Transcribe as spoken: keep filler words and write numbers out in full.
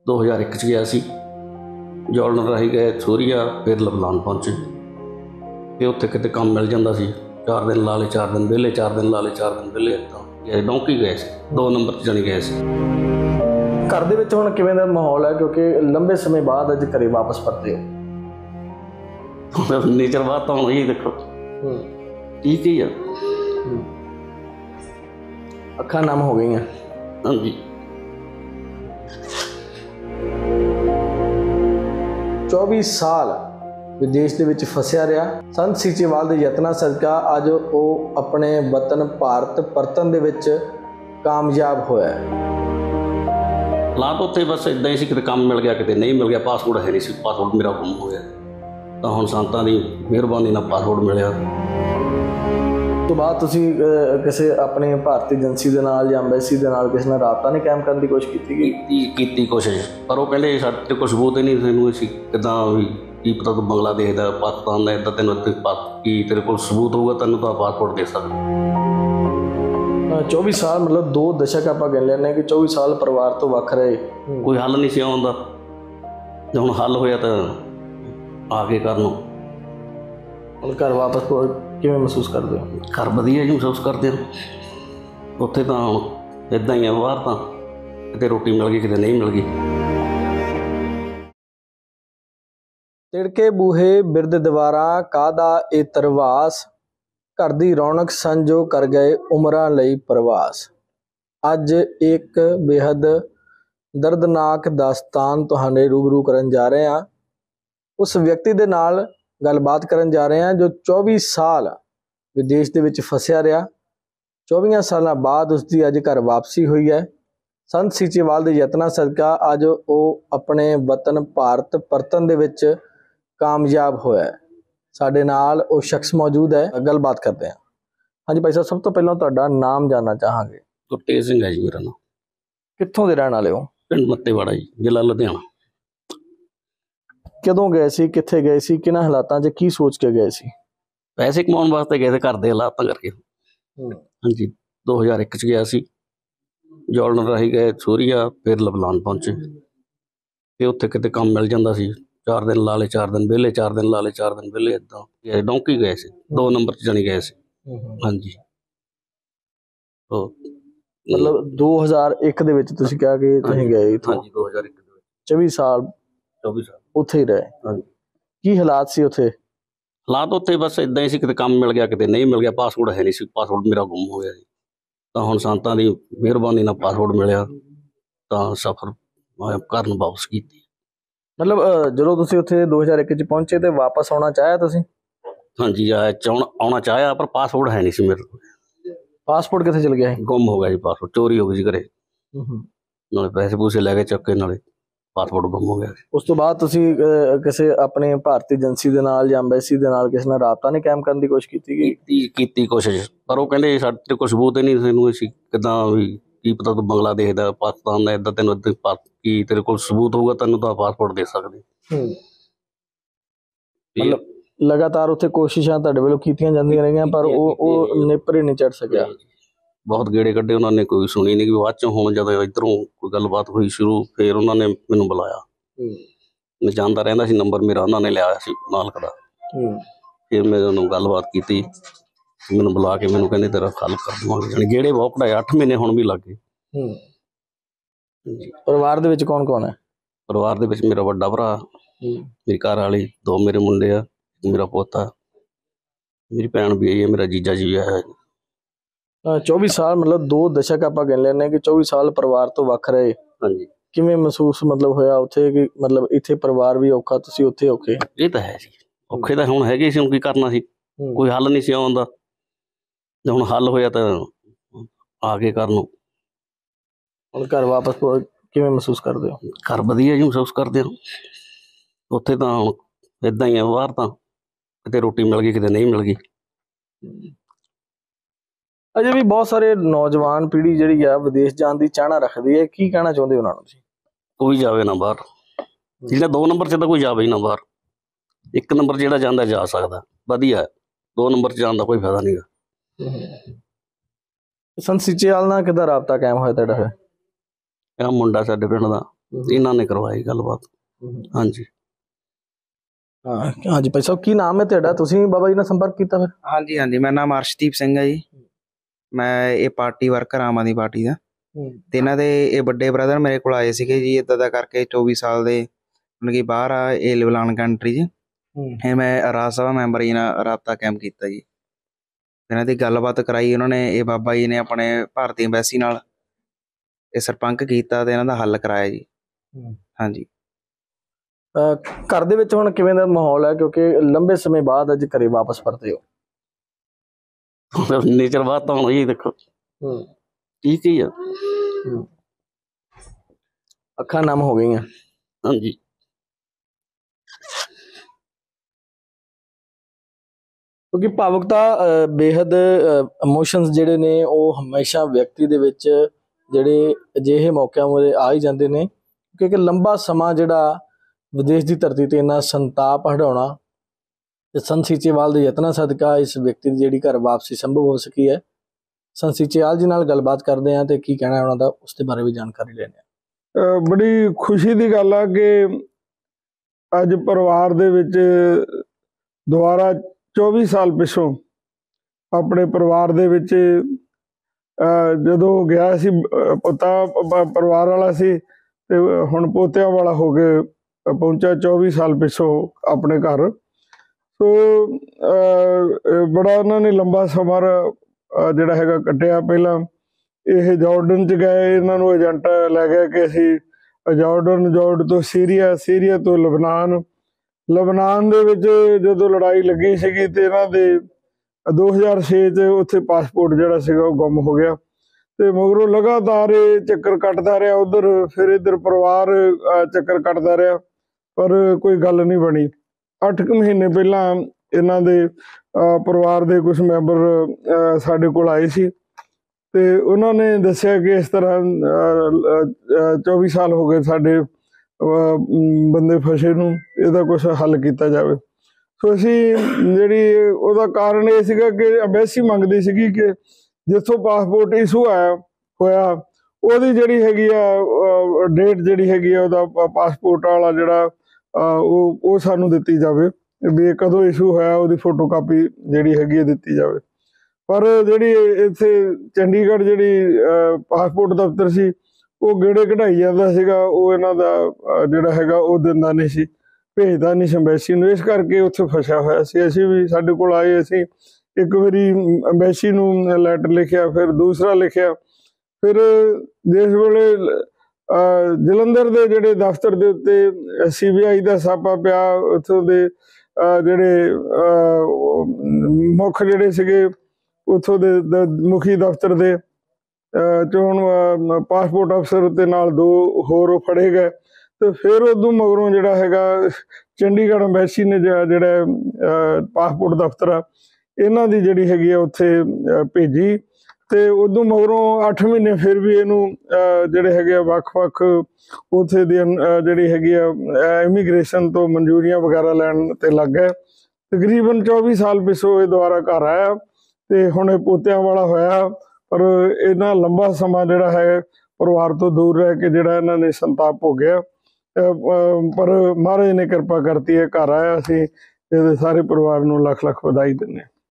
दो हज़ार एक च गया सी जॉलन राही गए सूरीआ, फिर लबनान पहुंचे। फिर उत्थे किते काम मिल जांदा सी, चार दिन ला ले चार दिन विहले, चार दिन ला ले चार दिन विहले, इदां डौंकी गए सी, दो नंबर च जानी गए सी। घर दे विच हुण किवें दा माहौल है, क्योंकि लंबे समय बाद अज घरे वापस परते हो? नेचर बात तो हुण ही देखो ठीक ही है, अखां नम हो गई। हाँ जी। चौबी साल विदेश ਦੇ ਵਿੱਚ ਫਸਿਆ ਰਿਹਾ। ਸੰਤ ਸੀਚੇਵਾਲ ਦੇ ਯਤਨਾਂ ਸਦਕਾ ਅੱਜ ਉਹ ਆਪਣੇ ਵਤਨ ਭਾਰਤ ਪਰਤਣ ਦੇ ਵਿੱਚ ਕਾਮਯਾਬ ਹੋਇਆ ਹੈ। ਹਾਲਾਤ ਉੱਥੇ ਬਸ ਇਦਾਂ ਹੀ ਸੀ, ਕਿਤੇ ਕੰਮ ਮਿਲ ਗਿਆ ਕਿਤੇ ਨਹੀਂ ਮਿਲ ਗਿਆ, ਪਾਸਪੋਰਟ ਹੈ ਨਹੀਂ ਸੀ, ਪਾਸਪੋਰਟ ਮੇਰਾ ਗੁੰਮ ਹੋ ਗਿਆ। ਤਾਂ ਹੁਣ ਸੰਤਾਂ ਦੀ ਮਿਹਰਬਾਨੀ ਨਾਲ ਪਾਸਪੋਰਟ ਮਿਲਿਆ। ਤੋਂ ਬਾਅਦ ਤੁਸੀਂ ਕਿਸੇ ਆਪਣੇ ਭਾਰਤੀ ਏਜੰਸੀ ਦੇ ਨਾਲ ਜਾਂ ਐਮਬੈਸੀ ਦੇ ਨਾਲ ਕਿਸੇ ਨਾਲ ਰਾਬਤਾ ਨਹੀਂ ਕਾਇਮ ਕਰਨ ਦੀ ਕੋਸ਼ਿਸ਼ ਕੀਤੀ ਕੀਤੀ ਕੀਤੀ ਕੋਸ਼ਿਸ਼, ਪਰ ਉਹ ਕਹਿੰਦੇ ਸਾਡੇ ਤੇ ਕੋਈ ਸਬੂਤ ਹੀ ਨਹੀਂ, ਤੈਨੂੰ ਅਸੀਂ ਕਿੱਦਾਂ ਵੀ ਕੀ ਪਤਾ ਤੂੰ ਬੰਗਲਾਦੇਸ਼ ਦਾ, ਪਾਕਿਸਤਾਨ ਦਾ, ਇੱਦਾਂ ਤੈਨੂੰ ਕੀ ਤੇਰੇ ਕੋਲ ਸਬੂਤ ਹੋਊਗਾ ਤੈਨੂੰ ਤਾਂ ਪਾਸਪੋਰਟ ਦੇ ਸਕਦੇ। ਚੌਵੀ ਸਾਲ ਮਤਲਬ ਦੋ ਦਸ਼ਕ ਆਪਾਂ ਕਹਿ ਲੈਂਦੇ ਕਿ ਚੌਵੀ ਸਾਲ ਪਰਿਵਾਰ ਤੋਂ ਵੱਖ ਰਹੇ, ਕੋਈ ਹੱਲ ਨਹੀਂ ਸੀ ਆਉਂਦਾ। ਜੇ ਹੁਣ ਹੱਲ ਹੋਇਆ ਤਾਂ ਆ ਕੇ ਕਰਨ ਨੂੰ। ਹੁਣ ਘਰ ਵਾਪਸ ਕਿਵੇਂ ਮਹਿਸੂਸ ਕਰਦੇ ਹੋ? ਘਰ ਵਧੀਆ ਜੀ ਮਹਿਸੂਸ ਕਰਦੇ ਹੋ। ਉੱਥੇ ਤਾਂ ਹੁਣ ਇੱਦਾਂ ਹੀ ਆ, ਬਾਹਰ ਤਾਂ ਕਿਤੇ ਰੋਟੀ ਮਿਲ ਗਈ ਕਿਤੇ ਨਹੀਂ ਮਿਲ ਗਈ। ਤਿੜਕੇ ਬੂਹੇ ਬਿਰਦ ਦੀਵਾਰਾਂ ਕਾਹਦਾ ਇਹ ਤਰਵਾਸ, ਘਰ ਦੀ ਰੌਣਕ ਸੰਜੋ ਕਰ ਗਏ ਉਮਰਾਂ ਲਈ ਪ੍ਰਵਾਸ। ਅੱਜ ਇੱਕ ਬੇਹੱਦ ਦਰਦਨਾਕ ਦਾਸਤਾਨ ਤੁਹਾਡੇ ਰੂਬਰੂ ਕਰਨ ਜਾ ਰਹੇ ਹਾਂ। ਉਸ ਵਿਅਕਤੀ ਦੇ ਨਾਲ ਗੱਲਬਾਤ ਕਰਨ ਜਾ ਰਹੇ ਹਾਂ ਜੋ ਚੌਵੀ ਸਾਲ ਵਿਦੇਸ਼ ਦੇ ਵਿੱਚ ਫਸਿਆ ਰਿਹਾ। ਚੌਵੀਆਂ ਸਾਲਾਂ ਬਾਅਦ ਉਸਦੀ ਅੱਜ ਘਰ ਵਾਪਸੀ ਹੋਈ ਹੈ। ਸੰਤ ਸੀਚੇਵਾਲ ਦੇ ਯਤਨਾਂ ਸਦਕਾ ਅੱਜ ਉਹ ਆਪਣੇ ਵਤਨ ਭਾਰਤ ਪਰਤਣ ਦੇ ਵਿੱਚ ਕਾਮਯਾਬ ਹੋਇਆ ਹੈ। ਸਾਡੇ ਨਾਲ ਉਹ ਸ਼ਖਸ ਮੌਜੂਦ ਹੈ, ਗੱਲਬਾਤ ਕਰਦੇ ਹਾਂ। ਹਾਂਜੀ ਭਾਈ ਸਾਹਿਬ, ਸਭ ਤੋਂ ਪਹਿਲਾਂ ਤੁਹਾਡਾ ਨਾਮ ਜਾਣਨਾ ਚਾਹਾਂਗੇ। ਗੁਰਤੇਜ ਸਿੰਘ ਹੈ ਜੀ ਮੇਰਾ ਨਾਮ। ਕਿੱਥੋਂ ਦੇ ਰਹਿਣ ਵਾਲੇ ਹੋ? ਪਿੰਡ ਮੱਤੇਵਾੜਾ ਜੀ, ਜ਼ਿਲ੍ਹਾ ਲੁਧਿਆਣਾ। ਕਦੋਂ ਗਏ ਸੀ, ਕਿੱਥੇ ਗਏ ਸੀ, ਕਿਹਨਾਂ ਹਾਲਾਤਾਂ 'ਚ ਕੀ ਸੋਚ ਕੇ ਗਏ ਸੀ? ਪੈਸੇ ਕਮਾਉਣ ਵਾਸਤੇ ਗਏ ਸੀ, ਘਰ ਦੇ ਹਾਲਾਤਾਂ ਕਰਕੇ। ਹਾਂਜੀ, ਦੋ ਹਜ਼ਾਰ ਇੱਕ 'ਚ ਗਿਆ ਸੀ ਜੌलन ਰਾਹੀਂ ਗਏ सूरीआ, फिर लबनान पहुंचे। फिर उत्थे किते काम मिल जांदा सी, चार दिन ला ले चार दिन विहले, चार दिन ला ले चार दिन विहले, इदां डौंकी गए सी, दो नंबर च जानी गए सी। हाँ जी। मतलब दो हज़ार एक ਦੇ ਵਿੱਚ ਤੁਸੀਂ ਕਿਹਾ ਕਿ ਤੁਸੀਂ ਗਏ ਇੱਥੋਂ? ਹਾਂਜੀ, ਦੋ ਹਜ਼ਾਰ ਇੱਕ ਦੇ ਵਿੱਚ ਚੌਵੀ ਸਾਲ ਚੌਵੀ ਸਾਲ ਉੱਥੇ ਹੀ ਰਹੇ। ਹਾਂਜੀ। ਕੀ ਹਾਲਾਤ ਸੀ ਉੱਥੇ? ਹਾਲਾਤ ਉੱਥੇ ਬਸ ਇਦਾਂ ਹੀ ਸੀ, ਕਿਤੇ ਕੰਮ ਮਿਲ ਗਿਆ ਕਿਤੇ ਨਹੀਂ ਮਿਲ ਗਿਆ, ਪਾਸਪੋਰਟ ਹੈ ਨਹੀਂ ਸੀ, ਪਾਸਪੋਰਟ ਮੇਰਾ ਗੁੰਮ ਹੋ ਗਿਆ ਜੀ। ਤਾਂ ਹੁਣ ਸੰਤਾਂ ਦੀ ਮਿਹਰਬਾਨੀ ਨਾਲ ਪਾਸਪੋਰਟ ਮਿਲਿਆ, ਤਾਂ ਸਫ਼ਰ ਕਰਨ ਵਾਪਸ ਕੀਤੀ। ਮਤਲਬ ਜਦੋਂ ਤੁਸੀਂ ਉੱਥੇ ਦੋ ਹਜ਼ਾਰ ਇੱਕ 'ਚ ਪਹੁੰਚੇ ਤੇ ਵਾਪਸ ਆਉਣਾ ਚਾਹਿਆ ਤੁਸੀਂ? ਹਾਂਜੀ, ਆਇਆ ਚਾਹੁਣ ਆਉਣਾ ਚਾਹਿਆ, ਪਰ ਪਾਸਪੋਰਟ ਹੈ ਨਹੀਂ ਸੀ ਮੇਰੇ ਕੋਲ। ਪਾਸਪੋਰਟ ਕਿੱਥੇ ਚਲ ਗਿਆ? ਗੁੰਮ ਹੋ ਗਿਆ ਜੀ, ਪਾਸਪੋਰਟ ਚੋਰੀ ਹੋ ਗਈ ਜੀ ਘਰੇ। ਨਾਲੇ ਪੈਸੇ ਪੂਸੇ ਲੈ ਕੇ ਚੱਕ ਕੇ, ਨਾਲੇ ਪਾਸਪੋਰਟ ਗੁੰਮ ਹੋ ਗਿਆ। ਉਸ ਤੋਂ ਬਾਅਦ ਤੁਸੀਂ ਕਿਸੇ ਆਪਣੇ ਭਾਰਤੀ ਏਜੰਸੀ ਦੇ ਨਾਲ ਜਾਂ ਐਮਬੈਸੀ ਦੇ ਨਾਲ ਕਿਸੇ ਨਾਲ ਰਾਬਤਾ ਨਹੀਂ ਕਾਇਮ ਕਰਨ ਦੀ ਕੋਸ਼ਿਸ਼ ਕੀਤੀ? ਕੀਤੀ ਕੀਤੀ ਕੋਸ਼ਿਸ਼, ਪਰ ਉਹ ਕਹਿੰਦੇ ਸਾਡੇ ਤੇ ਕੋਈ ਸਬੂਤ ਹੀ ਨਹੀਂ, ਤੈਨੂੰ ਅਸੀਂ ਕਿੱਦਾਂ ਵੀ ਕੀ ਪਤਾ ਤੂੰ ਬੰਗਲਾਦੇਸ਼ ਦਾ, ਪਾਕਿਸਤਾਨ ਦਾ, ਇੱਦਾਂ ਤੈਨੂੰ ਕੀ ਤੇਰੇ ਕੋਲ ਸਬੂਤ ਹੋਊਗਾ ਤੈਨੂੰ ਤਾਂ ਪਾਸਪੋਰਟ ਦੇ ਸਕਦੇ। ਮਤਲਬ ਲਗਾਤਾਰ ਉੱਥੇ ਕੋਸ਼ਿਸ਼ਾਂ ਤੁਹਾਡੇ ਵੱਲੋਂ ਕੀਤੀਆਂ ਜਾਂਦੀਆਂ ਰਹੀਆਂ, ਪਰ ਉਹ ਉਹ ਨੇਪਰੇ ਨਹੀਂ ਚੜ੍ਹ ਸਕਿਆ। ਬਹੁਤ ਗੇੜੇ ਕੱਢੇ ਉਹਨਾਂ ਨੇ, ਕੋਈ ਸੁਣੀ ਨਹੀਂ। ਬਾਅਦ ਚੋਂ ਹੁਣ ਜਦੋਂ ਇੱਧਰੋਂ ਕੋਈ ਗੱਲਬਾਤ ਹੋਈ ਸ਼ੁਰੂ, ਫਿਰ ਉਹਨਾਂ ਨੇ ਮੈਨੂੰ ਬੁਲਾਇਆ। ਮੈਂ ਜਾਂਦਾ ਰਹਿੰਦਾ ਸੀ, ਨੰਬਰ ਮੇਰਾ ਉਹਨਾਂ ਨੇ ਲਿਆ ਸੀ ਮਾਲਕ ਦਾ। ਫਿਰ ਮੈਂ ਉਹਨੂੰ ਗੱਲਬਾਤ ਕੀਤੀ, ਮੈਨੂੰ ਬੁਲਾ ਕੇ ਮੈਨੂੰ ਕਹਿੰਦੇ ਤੇਰਾ ਹੱਲ ਕਰ ਦੇਵਾਂਗੇ। ਜਾਣੀ ਗੇੜੇ ਬਹੁਤ ਕਢਾਏ, ਅੱਠ ਮਹੀਨੇ ਹੁਣ ਵੀ ਲੱਗ ਗਏ। ਪਰਿਵਾਰ ਦੇ ਵਿੱਚ ਕੌਣ ਕੌਣ ਹੈ? ਪਰਿਵਾਰ ਦੇ ਵਿੱਚ ਮੇਰਾ ਵੱਡਾ ਭਰਾ, ਮੇਰੀ ਘਰ ਵਾਲੀ, ਦੋ ਮੇਰੇ ਮੁੰਡੇ ਆ, ਮੇਰਾ ਪੋਤਾ, ਮੇਰੀ ਭੈਣ ਵੀ ਆਈ ਹੈ, ਮੇਰਾ ਜੀਜਾ ਜੀ ਵੀ ਆਇਆ। ਚੌਵੀ ਸਾਲ ਮਤਲਬ ਦੋ ਦਸ਼ਕ ਆਪਾਂ ਕਹਿ ਲੈਂਦੇ ਕਿ ਚੌਵੀ ਸਾਲ ਪਰਿਵਾਰ ਤੋਂ ਵੱਖ ਰਹੇ। ਹਾਂਜੀ। ਕਿਵੇਂ ਮਹਿਸੂਸ ਮਤਲਬ ਹੋਇਆ ਉੱਥੇ ਕਿ ਮਤਲਬ ਇੱਥੇ ਪਰਿਵਾਰ ਵੀ ਔਖਾ, ਤੁਸੀਂ ਉੱਥੇ ਔਖੇ? ਇਹ ਤਾਂ ਹੈ ਜੀ, ਔਖੇ ਤਾਂ ਹੁਣ ਹੈਗੇ ਸੀ, ਹੁਣ ਕੀ ਕਰਨਾ ਸੀ, ਕੋਈ ਹੱਲ ਨਹੀਂ ਸੀ ਆਉਂਦਾ। ਜੇ ਹੁਣ ਹੱਲ ਹੋਇਆ ਤਾਂ ਆ ਕੇ ਕਰਨ ਨੂੰ। ਹੁਣ ਘਰ ਵਾਪਸ ਕਿਵੇਂ ਮਹਿਸੂਸ ਕਰਦੇ ਹੋ? ਘਰ ਵਧੀਆ ਜੀ ਮਹਿਸੂਸ ਕਰਦੇ ਹੋ। ਉੱਥੇ ਤਾਂ ਹੁਣ ਇੱਦਾਂ ਹੀ ਆ, ਬਾਹਰ ਤਾਂ ਕਿਤੇ ਰੋਟੀ ਮਿਲ ਗਈ ਕਿਤੇ ਨਹੀਂ ਮਿਲ ਗਈ। ਅਜੇ ਵੀ ਬਹੁਤ ਸਾਰੇ ਨੌਜਵਾਨ ਪੀੜ੍ਹੀ ਜਿਹੜੀ ਆ ਵਿਦੇਸ਼ ਜਾਣ ਦੀ ਚਾਹਨਾ ਰੱਖਦੀ ਹੈ, ਕੀ ਕਹਿਣਾ ਚਾਹੁੰਦੇ ਉਹਨਾਂ ਨੂੰ ਤੁਸੀਂ? ਕੋਈ ਜਾਵੇ ਨਾ ਬਾਹਰ, ਜਿਹੜਾ ਦੋ ਨੰਬਰ 'ਚ ਤਾਂ ਕੋਈ ਜਾਵੇ ਹੀ ਨਾ ਬਾਹਰ। ਇੱਕ ਨੰਬਰ ਜਿਹੜਾ ਜਾਂਦਾ ਜਾ ਸਕਦਾ, ਵਧੀਆ। ਦੋ ਨੰਬਰ 'ਚ ਜਾਣ ਦਾ ਕੋਈ ਫਾਇਦਾ ਨਹੀਂ ਗਾ। ਸੰਤ ਸੀਚੇਵਾਲ ਨਾਲ ਕਿੱਦਾਂ ਰਾਬਤਾ ਕਾਇਮ ਹੋਇਆ ਤੁਹਾਡਾ? ਇਹ ਮੁੰਡਾ ਸਾਡੇ ਪਿੰਡ ਦਾ ਇਹਨਾਂ ਨੇ ਕਰਵਾਈ ਗੱਲਬਾਤ। ਹਾਂਜੀ ਹਾਂ ਹਾਂਜੀ ਭਾਈ ਸਾਹਿਬ, ਕੀ ਨਾਮ ਹੈ ਤੁਹਾਡਾ? ਤੁਸੀਂ ਬਾਬਾ ਜੀ ਨਾਲ ਸੰਪਰਕ ਕੀਤਾ ਫਿਰ? ਹਾਂਜੀ ਹਾਂਜੀ ਮੇਰਾ ਨਾਮ ਅਰਸ਼ਦੀਪ ਸਿੰਘ ਹੈ ਜੀ। ਮੈਂ ਇਹ party worker Aam Aadmi Party ਦਾ, ਤੇ ਇਹਨਾਂ ਦੇ ਇਹ ਵੱਡੇ ਬ੍ਰਦਰ ਮੇਰੇ ਕੋਲ ਆਏ ਸੀਗੇ ਜੀ। ਇੱਦਾਂ ਦਾ ਕਰਕੇ ਚੌਵੀ ਸਾਲ ਦੇ ਮਤਲਬ ਕਿ ਬਾਹਰ ਆ ਇਹ ਲਿਬਨਾਨ ਕੰਟਰੀ 'ਚ। ਇਹ ਮੈਂ ਰਾਜ ਸਭਾ ਮੈਂਬਰ ਜੀ ਨਾਲ ਰਾਬਤਾ ਕਾਇਮ ਕੀਤਾ ਜੀ। ਇਹਨਾਂ ਦੀ ਗੱਲਬਾਤ ਕਰਾਈ ਉਹਨਾਂ ਨੇ। ਇਹ ਬਾਬਾ ਜੀ ਨੇ ਆਪਣੇ ਭਾਰਤੀ ਐਮਬੈਸੀ ਨਾਲ ਇਹ ਸਰਪੰਚ ਕੀਤਾ ਤੇ ਇਹਨਾਂ ਦਾ ਹੱਲ ਕਰਾਇਆ ਜੀ। ਹਾਂਜੀ ਘਰ ਦੇ ਵਿੱਚ ਹੁਣ ਕਿਵੇਂ ਦਾ ਮਾਹੌਲ ਹੈ, ਕਿਉਂਕਿ ਲੰਬੇ ਸਮੇਂ ਬਾਅਦ ਅੱਜ ਘਰੇ ਵਾਪਸ ਪਰਤੇ ਹੋ? ਨੇਚਰ ਬਾਤ ਤਾਂ ਹੁਣ ਜੀ ਦੇਖੋ ਠੀਕ ਹੀ ਆ। ਅੱਖਾਂ ਨਮ ਹੋ ਗਈਆਂ। ਹਾਂਜੀ ਕਿਉਂਕਿ ਭਾਵੁਕਤਾ ਬੇਹੱਦ ਇਮੋਸ਼ਨਸ ਜਿਹੜੇ ਨੇ ਉਹ ਹਮੇਸ਼ਾ ਵਿਅਕਤੀ ਦੇ ਵਿੱਚ ਜਿਹੜੇ ਅਜਿਹੇ ਮੌਕਿਆਂ ਮੁਰੇ ਆ ਹੀ ਜਾਂਦੇ ਨੇ, ਕਿਉਂਕਿ ਲੰਬਾ ਸਮਾਂ ਜਿਹੜਾ ਵਿਦੇਸ਼ ਦੀ ਧਰਤੀ ਤੇ ਇੰਨਾ ਸੰਤਾਪ ਹਟਾਉਣਾ ਤੇ ਸੰਤ ਸੀਚੇਵਾਲ ਦੇ ਯਤਨਾਂ ਸਦਕਾ ਇਸ ਵਿਅਕਤੀ ਦੀ ਜਿਹੜੀ ਘਰ ਵਾਪਸੀ ਸੰਭਵ ਹੋ ਸਕੀ ਹੈ। ਸੰਤ ਸੀਚੇਵਾਲ ਜੀ ਨਾਲ ਗੱਲਬਾਤ ਕਰਦੇ ਹਾਂ ਤੇ ਕੀ ਕਹਿਣਾ ਉਹਨਾਂ ਦਾ ਉਸ ਦੇ ਬਾਰੇ ਵੀ ਜਾਣਕਾਰੀ ਲੈਂਦੇ ਹਾਂ। ਬੜੀ ਖੁਸ਼ੀ ਦੀ ਗੱਲ ਆ ਕਿ ਅੱਜ ਪਰਿਵਾਰ ਦੇ ਵਿੱਚ ਦੁਬਾਰਾ ਚੌਵੀ ਸਾਲ ਪਿੱਛੋਂ ਆਪਣੇ ਪਰਿਵਾਰ ਦੇ ਵਿੱਚ ਜਦੋਂ ਗਿਆ ਸੀ, ਪੋਤਾ ਪਰਿਵਾਰ ਵਾਲਾ ਸੀ ਤੇ ਹੁਣ ਪੋਤਿਆਂ ਵਾਲਾ ਹੋ ਕੇ ਪਹੁੰਚਾ ਚੌਵੀ ਸਾਲ ਪਿੱਛੋਂ ਆਪਣੇ ਘਰ। ਸੋ ਬੜਾ ਉਹਨਾਂ ਨੇ ਲੰਬਾ ਸਮਾਂ ਜਿਹੜਾ ਹੈਗਾ ਕੱਟਿਆ। ਪਹਿਲਾਂ ਇਹ ਜਾਰਡਨ 'ਚ ਗਏ, ਇਹਨਾਂ ਨੂੰ ਏਜੰਟ ਲੈ ਗਿਆ ਕਿ ਅਸੀਂ ਜਾਰਡਨ, ਜਾਰਡਨ ਤੋਂ ਸੀਰੀਆ, ਸੀਰੀਆ ਤੋਂ ਲਬਨਾਨ। ਲਬਨਾਨ ਦੇ ਵਿੱਚ ਜਦੋਂ ਲੜਾਈ ਲੱਗੀ ਸੀਗੀ ਤੇ ਇਹਨਾਂ ਦੇ ਦੋ ਹਜ਼ਾਰ ਛੇ 'ਚ ਉੱਥੇ ਪਾਸਪੋਰਟ ਜਿਹੜਾ ਸੀਗਾ ਉਹ ਗੁੰਮ ਹੋ ਗਿਆ ਤੇ ਮਗਰੋਂ ਲਗਾਤਾਰ ਇਹ ਚੱਕਰ ਕੱਟਦਾ ਰਿਹਾ ਉੱਧਰ, ਫਿਰ ਇੱਧਰ ਪਰਿਵਾਰ ਚੱਕਰ ਕੱਟਦਾ ਰਿਹਾ, ਪਰ ਕੋਈ ਗੱਲ ਨਹੀਂ ਬਣੀ। ਅੱਠ ਕੁ ਮਹੀਨੇ ਪਹਿਲਾਂ ਇਹਨਾਂ ਦੇ ਪਰਿਵਾਰ ਦੇ ਕੁਝ ਮੈਂਬਰ ਸਾਡੇ ਕੋਲ ਆਏ ਸੀ ਤੇ ਉਹਨਾਂ ਨੇ ਦੱਸਿਆ ਕਿ ਇਸ ਤਰ੍ਹਾਂ ਚੌਵੀ ਸਾਲ ਹੋ ਗਏ ਸਾਡੇ ਬੰਦੇ ਫਸੇ ਨੂੰ, ਇਹਦਾ ਕੁਛ ਹੱਲ ਕੀਤਾ ਜਾਵੇ। ਸੋ ਅਸੀਂ ਜਿਹੜੀ ਉਹਦਾ ਕਾਰਨ ਇਹ ਸੀਗਾ ਕਿ ਐਮਬੈਸੀ ਮੰਗਦੀ ਸੀਗੀ ਕਿ ਜਿੱਥੋਂ ਪਾਸਪੋਰਟ ਇਸ਼ੂ ਆਇਆ ਹੋਇਆ ਉਹਦੀ ਜਿਹੜੀ ਹੈਗੀ ਆ ਡੇਟ ਜਿਹੜੀ ਹੈਗੀ ਆ ਉਹਦਾ ਪਾਸਪੋਰਟ ਵਾਲਾ ਜਿਹੜਾ ਉਹ ਉਹ ਸਾਨੂੰ ਦਿੱਤੀ ਜਾਵੇ, ਵੀ ਕਦੋਂ ਇਸ਼ੂ ਹੋਇਆ ਉਹਦੀ ਫੋਟੋ ਕਾਪੀ ਜਿਹੜੀ ਹੈਗੀ ਦਿੱਤੀ ਜਾਵੇ। ਪਰ ਜਿਹੜੀ ਇੱਥੇ ਚੰਡੀਗੜ੍ਹ ਜਿਹੜੀ ਪਾਸਪੋਰਟ ਦਫ਼ਤਰ ਸੀ ਉਹ ਗੇੜੇ ਕਢਾਈ ਜਾਂਦਾ ਸੀਗਾ, ਉਹ ਇਹਨਾਂ ਦਾ ਜਿਹੜਾ ਹੈਗਾ ਉਹ ਦਿੰਦਾ ਨਹੀਂ ਸੀ, ਭੇਜਦਾ ਨਹੀਂ ਸੀ ਅੰਬੈਸੀ ਨੂੰ, ਇਸ ਕਰਕੇ ਉੱਥੇ ਫਸਿਆ ਹੋਇਆ ਸੀ। ਅਸੀਂ ਵੀ ਸਾਡੇ ਕੋਲ ਆਏ, ਅਸੀਂ ਇੱਕ ਵਾਰੀ ਅੰਬੈਸੀ ਨੂੰ ਲੈਟਰ ਲਿਖਿਆ, ਫਿਰ ਦੂਸਰਾ ਲਿਖਿਆ, ਫਿਰ ਜਿਸ ਵੇਲੇ ਜਲੰਧਰ ਦੇ ਜਿਹੜੇ ਦਫ਼ਤਰ ਦੇ ਉੱਤੇ ਸੀ ਬੀ ਆਈ ਦਾ ਛਾਪਾ ਪਿਆ, ਉੱਥੋਂ ਦੇ ਜਿਹੜੇ ਮੁੱਖ ਜਿਹੜੇ ਸੀਗੇ ਉੱਥੋਂ ਦੇ ਮੁਖੀ ਦਫ਼ਤਰ ਦੇ ਚੋਣ ਪਾਸਪੋਰਟ ਅਫਸਰ ਦੇ ਨਾਲ ਦੋ ਹੋਰ ਉਹ ਫੜੇ ਗਏ ਤੇ ਫਿਰ ਉਦੋਂ ਮਗਰੋਂ ਜਿਹੜਾ ਹੈਗਾ ਚੰਡੀਗੜ੍ਹ ਅੰਬੈਸੀ ਨੇ ਜਿਹੜਾ ਪਾਸਪੋਰਟ ਦਫ਼ਤਰ ਆ ਇਹਨਾਂ ਦੀ ਜਿਹੜੀ ਹੈਗੀ ਆ ਉੱਥੇ ਭੇਜੀ ਤੇ ਉਦੋਂ ਮਗਰੋਂ ਅੱਠ ਮਹੀਨੇ ਫਿਰ ਵੀ ਇਹਨੂੰ ਜਿਹੜੇ ਹੈਗੇ ਆ ਵੱਖ-ਵੱਖ ਉੱਥੇ ਦੀ ਜਿਹੜੀ ਹੈਗੀ ਆ ਇਮੀਗ੍ਰੇਸ਼ਨ ਤੋਂ ਮਨਜ਼ੂਰੀਆਂ ਵਗੈਰਾ ਲੈਣ ਤੇ ਲੱਗ ਗਏ। ਤਕਰੀਬਨ ਚੌਵੀ ਸਾਲ ਪਿੱਛੋਂ ਇਹ ਦੁਬਾਰਾ ਘਰ ਆਇਆ ਤੇ ਹੁਣ ਇਹ ਪੋਤਿਆਂ ਵਾਲਾ ਹੋਇਆ, ਪਰ ਇਹਨਾਂ ਲੰਬਾ ਸਮਾਂ ਜਿਹੜਾ ਹੈ ਪਰਿਵਾਰ ਤੋਂ ਦੂਰ ਰਹਿ ਕੇ ਜਿਹੜਾ ਇਹਨਾਂ ਨੇ ਸੰਤਾਪ ਹੋ ਗਿਆ। ਪਰ ਮਹਾਰਾਜ ਨੇ ਕਿਰਪਾ ਕਰਤੀ ਹੈ, ਘਰ ਆਇਆ। ਅਸੀਂ ਇਹਦੇ ਸਾਰੇ ਪਰਿਵਾਰ ਨੂੰ ਲੱਖ ਲੱਖ ਵਧਾਈ ਦਿੰਦੇ ਹਾਂ।